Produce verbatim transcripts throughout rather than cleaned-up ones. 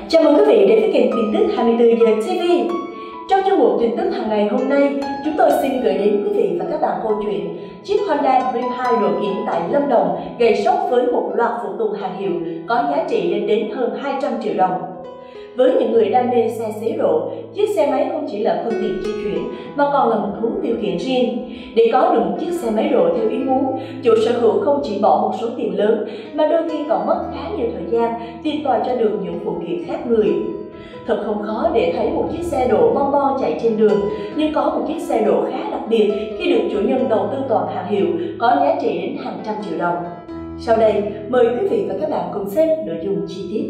Chào mừng quý vị đến với kênh tin tức hai mươi tư giờ ti vi. Trong chương mục tin tức hàng ngày hôm nay, chúng tôi xin gửi đến quý vị và các bạn câu chuyện chiếc Honda Dream hai đột biến tại Lâm Đồng gây sốc với một loạt phụ tùng hàng hiệu có giá trị lên đến hơn hai trăm triệu đồng. Với những người đam mê xe xế độ, chiếc xe máy không chỉ là phương tiện di chuyển mà còn là một thú tiêu khiển riêng. Để có được một chiếc xe máy độ theo ý muốn, chủ sở hữu không chỉ bỏ một số tiền lớn mà đôi khi còn mất khá nhiều thời gian tìm tòi cho được những phụ kiện khác người. Thật không khó để thấy một chiếc xe độ bon bon chạy trên đường, nhưng có một chiếc xe độ khá đặc biệt khi được chủ nhân đầu tư toàn hàng hiệu có giá trị đến hàng trăm triệu đồng. Sau đây, mời quý vị và các bạn cùng xem nội dung chi tiết.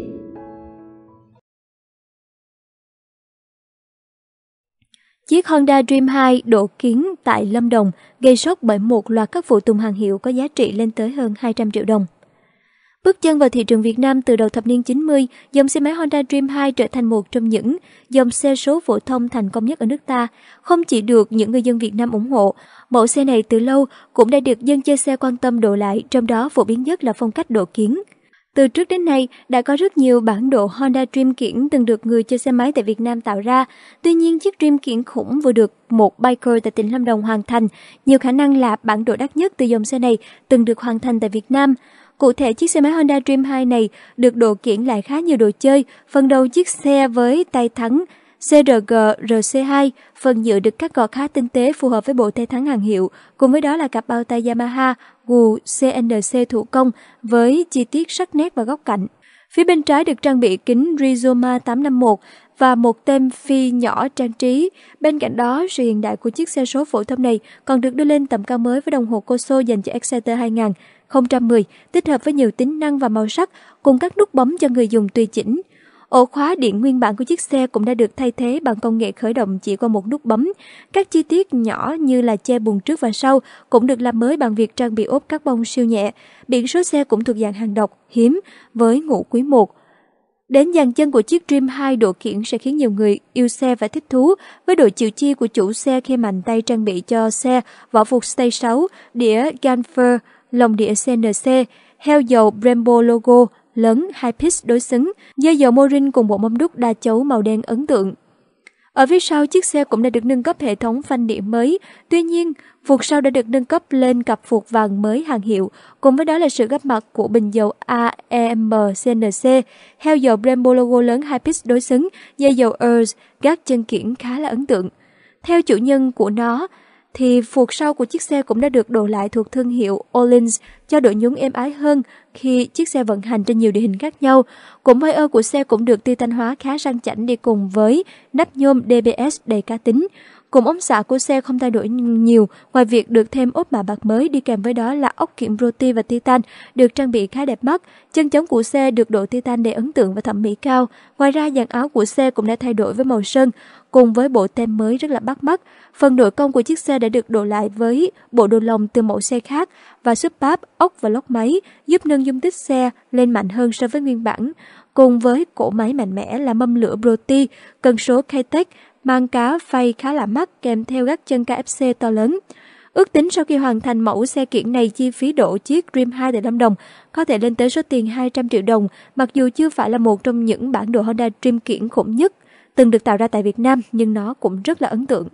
Chiếc Honda Dream hai độ kiến tại Lâm Đồng gây sốc bởi một loạt các phụ tùng hàng hiệu có giá trị lên tới hơn hai trăm triệu đồng. Bước chân vào thị trường Việt Nam từ đầu thập niên chín mươi, dòng xe máy Honda Dream hai trở thành một trong những dòng xe số phổ thông thành công nhất ở nước ta. Không chỉ được những người dân Việt Nam ủng hộ, mẫu xe này từ lâu cũng đã được dân chơi xe quan tâm độ lại, trong đó phổ biến nhất là phong cách độ kiến. Từ trước đến nay, đã có rất nhiều bản đồ Honda Dream kiển từng được người chơi xe máy tại Việt Nam tạo ra. Tuy nhiên, chiếc Dream kiển khủng vừa được một biker tại tỉnh Lâm Đồng hoàn thành, nhiều khả năng là bản đồ đắt nhất từ dòng xe này từng được hoàn thành tại Việt Nam. Cụ thể, chiếc xe máy Honda Dream hai này được độ kiển lại khá nhiều đồ chơi. Phần đầu chiếc xe với tay thắng xê rờ giê rờ xê hai, phần nhựa được cắt gọt khá tinh tế phù hợp với bộ tay thắng hàng hiệu. Cùng với đó là cặp bao tay Yamaha Gu xê en xê thủ công với chi tiết sắc nét và góc cạnh. Phía bên trái được trang bị kính Rizoma tám năm mốt và một tem phi nhỏ trang trí. Bên cạnh đó, sự hiện đại của chiếc xe số phổ thông này còn được đưa lên tầm cao mới với đồng hồ Koso dành cho Exciter hai không một không, tích hợp với nhiều tính năng và màu sắc cùng các nút bấm cho người dùng tùy chỉnh. Ổ khóa điện nguyên bản của chiếc xe cũng đã được thay thế bằng công nghệ khởi động chỉ qua một nút bấm. Các chi tiết nhỏ như là che bùn trước và sau cũng được làm mới bằng việc trang bị ốp carbon siêu nhẹ. Biển số xe cũng thuộc dạng hàng độc, hiếm với ngũ quý một. Đến dàn chân của chiếc Dream hai độ kiển sẽ khiến nhiều người yêu xe phải thích thú với độ chịu chi của chủ xe khi mạnh tay trang bị cho xe vỏ phục Stage sáu, đĩa Ganfer, lồng đĩa xê en xê, heo dầu Brembo logo lớn hai pitch đối xứng, dây dầu Morin cùng bộ mâm đúc đa chấu màu đen ấn tượng. Ở phía sau, chiếc xe cũng đã được nâng cấp hệ thống phanh đĩa mới. Tuy nhiên, phuộc sau đã được nâng cấp lên cặp phuộc vàng mới hàng hiệu, cùng với đó là sự góp mặt của bình dầu a em xê en xê, heo dầu Brembo logo lớn hai pitch đối xứng, dây dầu e rờ ét, gác chân kiển khá là ấn tượng. Theo chủ nhân của nó, thì phuộc sau của chiếc xe cũng đã được đồ lại thuộc thương hiệu Öhlins cho độ nhún êm ái hơn khi chiếc xe vận hành trên nhiều địa hình khác nhau. Cụm vai ơ của xe cũng được titan hóa khá sang chảnh đi cùng với nắp nhôm đê bê ét đầy cá tính. Cụm ống xả của xe không thay đổi nhiều, ngoài việc được thêm ốp mạ bạc mới, đi kèm với đó là ốc kiểm Roti và titan được trang bị khá đẹp mắt. Chân chống của xe được độ titan đầy ấn tượng và thẩm mỹ cao. Ngoài ra, dàn áo của xe cũng đã thay đổi với màu sơn, cùng với bộ tem mới rất là bắt mắt. Phần nội công của chiếc xe đã được đồ lại với bộ đồ lồng từ mẫu xe khác và súp báp, ốc và lốc máy, giúp nâng dung tích xe lên mạnh hơn so với nguyên bản. Cùng với cỗ máy mạnh mẽ là mâm lửa Broti, cân số K-Tech, mang cá phay khá là mắt kèm theo gác chân ca ép xê to lớn. Ước tính sau khi hoàn thành mẫu xe kiển này, chi phí độ chiếc Dream hai tại Lâm Đồng có thể lên tới số tiền hai trăm triệu đồng, mặc dù chưa phải là một trong những bản đồ Honda Dream kiển khủng nhất từng được tạo ra tại Việt Nam, nhưng nó cũng rất là ấn tượng.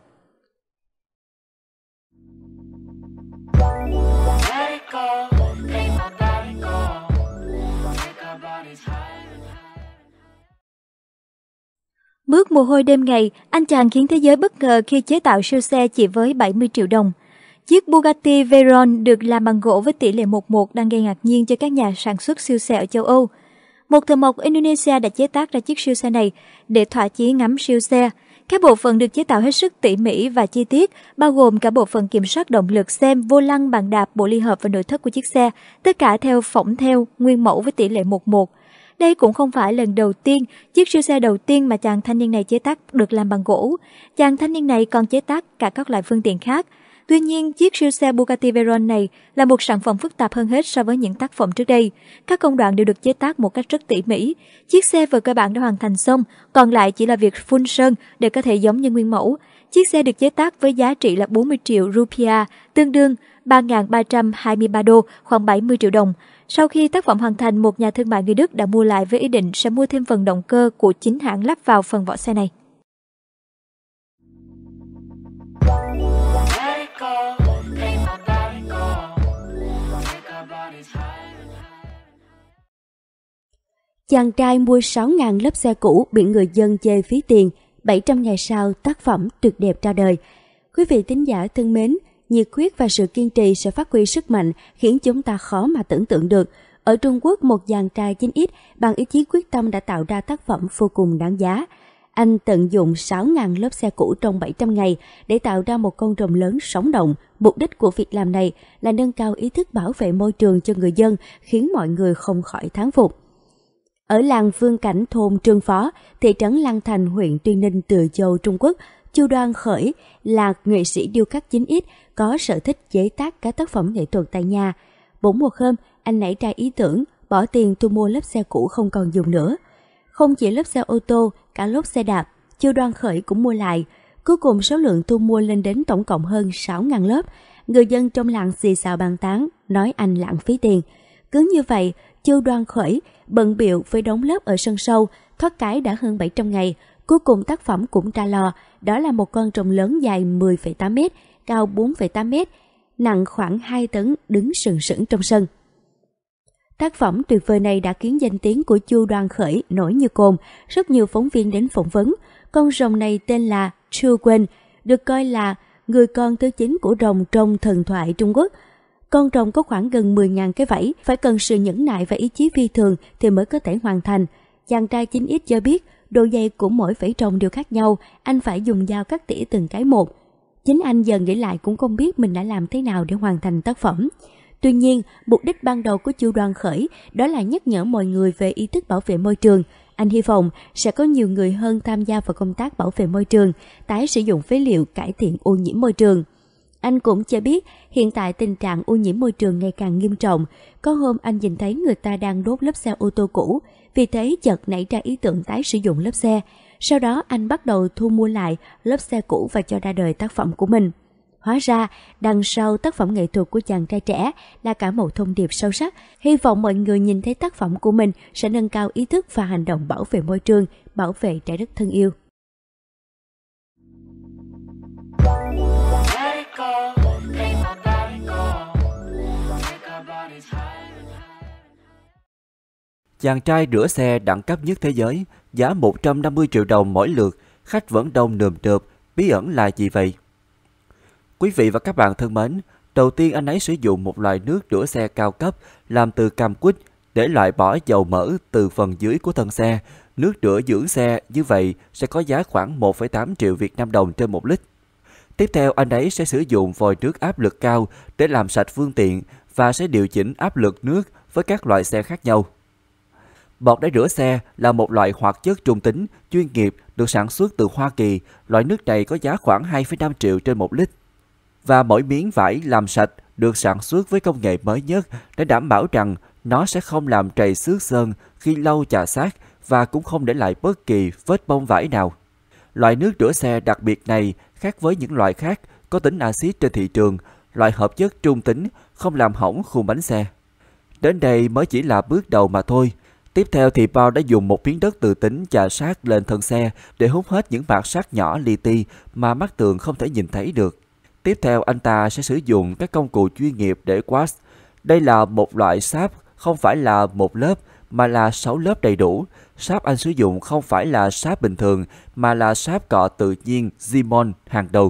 Bước mồ hôi đêm ngày, anh chàng khiến thế giới bất ngờ khi chế tạo siêu xe chỉ với bảy mươi triệu đồng. Chiếc Bugatti Veyron được làm bằng gỗ với tỷ lệ một một đang gây ngạc nhiên cho các nhà sản xuất siêu xe ở châu Âu. Một thợ mộc Indonesia đã chế tác ra chiếc siêu xe này để thỏa chí ngắm siêu xe. Các bộ phận được chế tạo hết sức tỉ mỉ và chi tiết, bao gồm cả bộ phận kiểm soát động lực xem, vô lăng, bàn đạp, bộ ly hợp và nội thất của chiếc xe, tất cả theo phỏng theo nguyên mẫu với tỷ lệ một một. Đây cũng không phải lần đầu tiên, chiếc siêu xe đầu tiên mà chàng thanh niên này chế tác được làm bằng gỗ. Chàng thanh niên này còn chế tác cả các loại phương tiện khác. Tuy nhiên, chiếc siêu xe Bugatti Veyron này là một sản phẩm phức tạp hơn hết so với những tác phẩm trước đây. Các công đoạn đều được chế tác một cách rất tỉ mỉ. Chiếc xe vừa cơ bản đã hoàn thành xong, còn lại chỉ là việc phun sơn để có thể giống như nguyên mẫu. Chiếc xe được chế tác với giá trị là bốn mươi triệu rupiah, tương đương ba nghìn ba trăm hai mươi ba đô, khoảng bảy mươi triệu đồng. Sau khi tác phẩm hoàn thành, một nhà thương mại người Đức đã mua lại với ý định sẽ mua thêm phần động cơ của chính hãng lắp vào phần vỏ xe này. Chàng trai mua sáu nghìn lớp xe cũ bị người dân chê phí tiền, bảy trăm ngày sau tác phẩm tuyệt đẹp ra đời. Quý vị thính giả thân mến, nhiệt huyết và sự kiên trì sẽ phát huy sức mạnh khiến chúng ta khó mà tưởng tượng được. Ở Trung Quốc, một chàng trai chín x bằng ý chí quyết tâm đã tạo ra tác phẩm vô cùng đáng giá. Anh tận dụng sáu nghìn lớp xe cũ trong bảy trăm ngày để tạo ra một con rồng lớn sống động. Mục đích của việc làm này là nâng cao ý thức bảo vệ môi trường cho người dân, khiến mọi người không khỏi thán phục. Ở làng Phương Cảnh, thôn Trương Phó, thị trấn Lăng Thành, huyện Tuyên Ninh, Từ Châu, Trung Quốc, Chu Đoan Khởi là nghệ sĩ điêu khắc chín x có sở thích chế tác các tác phẩm nghệ thuật tại nhà. Bỗng một hôm, anh nảy ra ý tưởng bỏ tiền thu mua lớp xe cũ không còn dùng nữa. Không chỉ lớp xe ô tô, cả lốp xe đạp, Chu Đoan Khởi cũng mua lại. Cuối cùng số lượng thu mua lên đến tổng cộng hơn sáu nghìn lớp. Người dân trong làng xì xào bàn tán, nói anh lãng phí tiền. Cứ như vậy, Chu Đoan Khởi bận bịu với đống lớp ở sân sau, thoát cái đã hơn bảy trăm ngày. Cuối cùng tác phẩm cũng ra lò, đó là một con rồng lớn dài mười phẩy tám mét, cao bốn phẩy tám mét, nặng khoảng hai tấn, đứng sừng sững trong sân. Tác phẩm tuyệt vời này đã khiến danh tiếng của Chu Đoan Khởi nổi như cồn, rất nhiều phóng viên đến phỏng vấn. Con rồng này tên là Chu Quen, được coi là người con thứ chín của rồng trong thần thoại Trung Quốc. Con rồng có khoảng gần mười nghìn cái vảy, phải cần sự nhẫn nại và ý chí phi thường thì mới có thể hoàn thành. Chàng trai chín x cho biết, độ dày của mỗi vảy rồng đều khác nhau, anh phải dùng dao cắt tỉa từng cái một. Chính anh giờ nghĩ lại cũng không biết mình đã làm thế nào để hoàn thành tác phẩm. Tuy nhiên, mục đích ban đầu của Chu Đoan Khởi đó là nhắc nhở mọi người về ý thức bảo vệ môi trường. Anh hy vọng sẽ có nhiều người hơn tham gia vào công tác bảo vệ môi trường, tái sử dụng phế liệu, cải thiện ô nhiễm môi trường. Anh cũng cho biết hiện tại tình trạng ô nhiễm môi trường ngày càng nghiêm trọng. Có hôm anh nhìn thấy người ta đang đốt lớp xe ô tô cũ, vì thế chợt nảy ra ý tưởng tái sử dụng lớp xe. Sau đó anh bắt đầu thu mua lại lớp xe cũ và cho ra đời tác phẩm của mình. Hóa ra, đằng sau tác phẩm nghệ thuật của chàng trai trẻ là cả một thông điệp sâu sắc. Hy vọng mọi người nhìn thấy tác phẩm của mình sẽ nâng cao ý thức và hành động bảo vệ môi trường, bảo vệ trái đất thân yêu. Chàng trai rửa xe đẳng cấp nhất thế giới, giá một trăm năm mươi triệu đồng mỗi lượt, khách vẫn đông nườm nượp, bí ẩn là gì vậy? Quý vị và các bạn thân mến, đầu tiên anh ấy sử dụng một loại nước rửa xe cao cấp làm từ cam quýt để loại bỏ dầu mỡ từ phần dưới của thân xe. Nước rửa dưỡng xe như vậy sẽ có giá khoảng một phẩy tám triệu Việt Nam đồng trên một lít. Tiếp theo anh ấy sẽ sử dụng vòi nước áp lực cao để làm sạch phương tiện và sẽ điều chỉnh áp lực nước với các loại xe khác nhau. Bọt để rửa xe là một loại hoạt chất trung tính, chuyên nghiệp được sản xuất từ Hoa Kỳ. Loại nước này có giá khoảng hai phẩy năm triệu trên một lít. Và mỗi miếng vải làm sạch được sản xuất với công nghệ mới nhất để đảm bảo rằng nó sẽ không làm trầy xước sơn khi lau chà sát và cũng không để lại bất kỳ vết bông vải nào. Loại nước rửa xe đặc biệt này khác với những loại khác có tính axit trên thị trường, loại hợp chất trung tính không làm hỏng khung bánh xe. Đến đây mới chỉ là bước đầu mà thôi. Tiếp theo thì Paul đã dùng một miếng đất tự tính chà sát lên thân xe để hút hết những mạt sắt nhỏ li ti mà mắt thường không thể nhìn thấy được. Tiếp theo anh ta sẽ sử dụng các công cụ chuyên nghiệp để quát. Đây là một loại sáp không phải là một lớp mà là sáu lớp đầy đủ. Sáp anh sử dụng không phải là sáp bình thường mà là sáp cọ tự nhiên Zimon hàng đầu.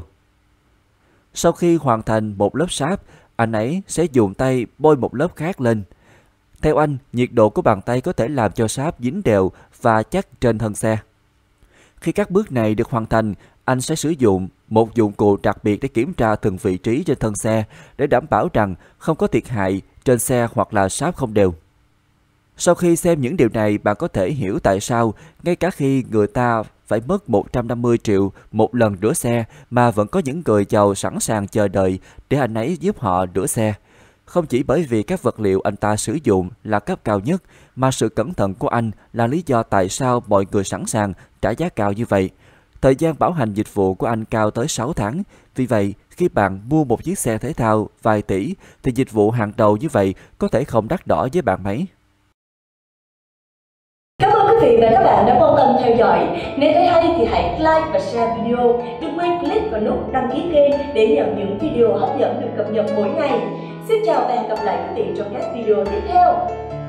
Sau khi hoàn thành một lớp sáp, anh ấy sẽ dùng tay bôi một lớp khác lên. Theo anh, nhiệt độ của bàn tay có thể làm cho sáp dính đều và chắc trên thân xe. Khi các bước này được hoàn thành, anh sẽ sử dụng một dụng cụ đặc biệt để kiểm tra từng vị trí trên thân xe để đảm bảo rằng không có thiệt hại trên xe hoặc là sáp không đều. Sau khi xem những điều này, bạn có thể hiểu tại sao ngay cả khi người ta phải mất một trăm năm mươi triệu một lần rửa xe mà vẫn có những người giàu sẵn sàng chờ đợi để anh ấy giúp họ rửa xe. Không chỉ bởi vì các vật liệu anh ta sử dụng là cấp cao nhất, mà sự cẩn thận của anh là lý do tại sao mọi người sẵn sàng trả giá cao như vậy. Thời gian bảo hành dịch vụ của anh cao tới sáu tháng, vì vậy Khi bạn mua một chiếc xe thể thao vài tỷ thì dịch vụ hàng đầu như vậy có thể không đắt đỏ với bạn mấy. Cảm ơn quý vị và các bạn đã quan tâm theo dõi. Nếu thấy hay thì hãy like và share video. Đừng quên click vào nút đăng ký kênh để nhận những video hấp dẫn được cập nhật mỗi ngày. Xin chào và hẹn gặp lại quý vị trong các video tiếp theo.